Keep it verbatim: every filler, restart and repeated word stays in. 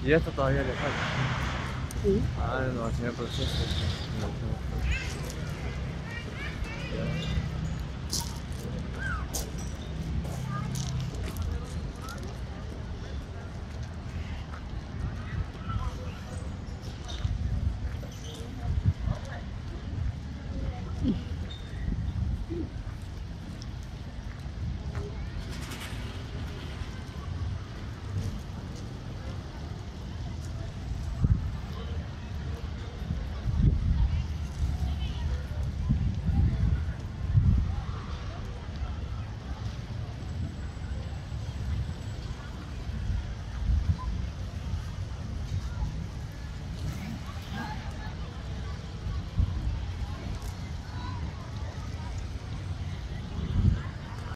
Y esto todavía le falta. Sí. Ah, no, va a ser el proceso. No, no.